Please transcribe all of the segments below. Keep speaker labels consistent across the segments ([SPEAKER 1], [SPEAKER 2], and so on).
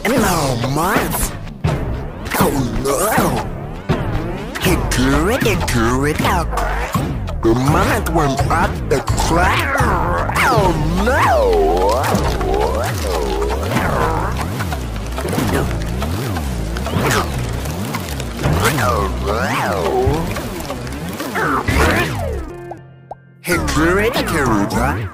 [SPEAKER 1] No, Mars. Oh no. Hickory Dickory Dock. The mine went up the crack. Oh no. Hickory Dickory Dock.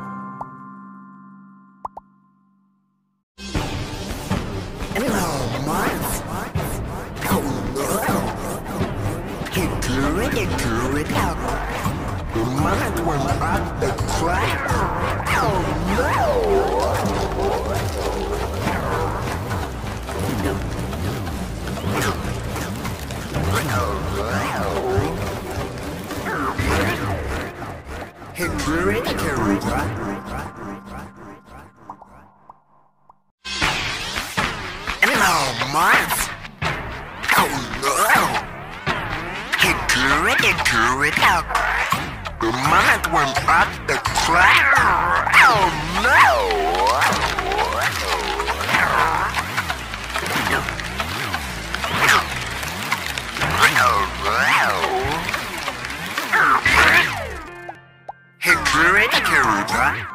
[SPEAKER 1] Hickory Dickory Dock. The mine went up the crack. Oh no! Hickory Dickory Dock. No, Mars. Oh no! Hickory Dickory Dock. The mine went up the crack. Oh no! Hickory Dickory Dock.